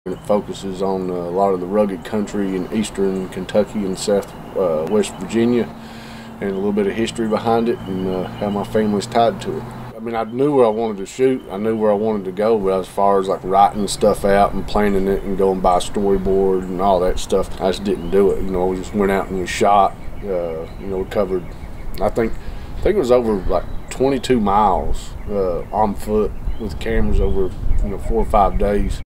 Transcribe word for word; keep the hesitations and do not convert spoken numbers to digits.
It focuses on uh, a lot of the rugged country in eastern Kentucky and south uh, West Virginia, and a little bit of history behind it, and uh, how my family's tied to it. I mean, I knew where I wanted to shoot, I knew where I wanted to go, but as far as like writing stuff out and planning it and going by a storyboard and all that stuff, I just didn't do it. You know, we just went out and we shot. Uh, you know, we covered, I think, I think it was over like twenty-two miles uh, on foot with cameras over, you know, four or five days.